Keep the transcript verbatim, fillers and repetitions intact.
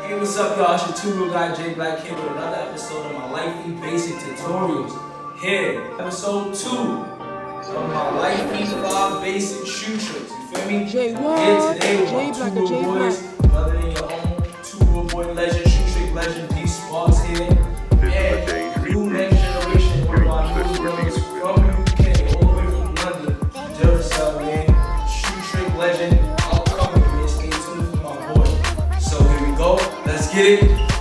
Hey, what's up, y'all? It's your two real guy, Jay Black here with another episode of my LITEFEET basic tutorials. Here, episode two of my LITEFEET five basic shoe tricks. You feel me? Jay Here today with Jay my Black, two Jay real Black. boys, other than your own two real boy legend, shoe trick legend, D Sparks here. And new next generation, one of my new girls from U K, all the way from London. Jerusalem, man. Shoe trick legend, upcoming, man. Stay tuned for my boy. So here we go. Let's get it.